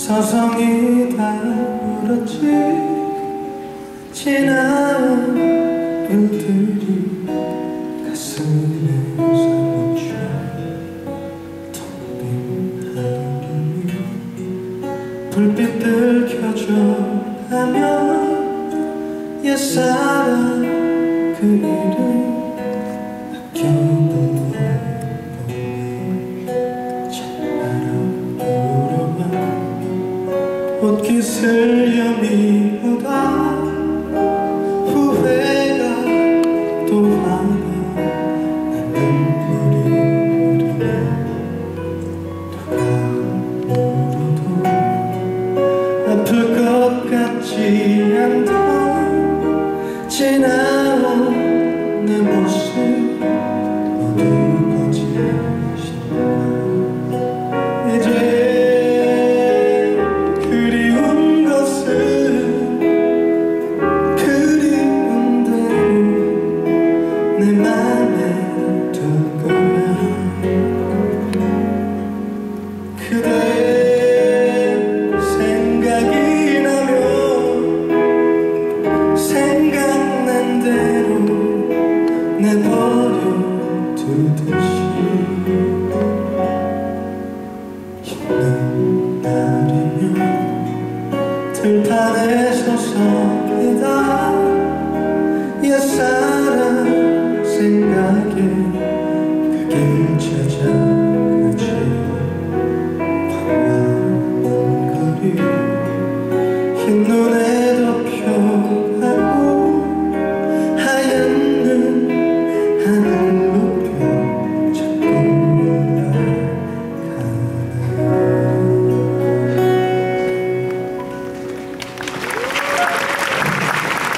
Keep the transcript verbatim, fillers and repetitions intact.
서성이 다 울었지. 지나온 일들이 가슴에 사무쳐 텅 빈 하늘이 불빛들 켜줘 하면 옛사랑 그 이름 아껴도 옷깃을 여미우다 후회가 또 하나 난 눈물이 흐르네. 누가 울어도 아플 것 같지 않던 지나온 내 모습 모두 거짓인가. 이제 내 맘에 둘 거야. 그대 생각이 나면 생각난 대로 내버려 두듯이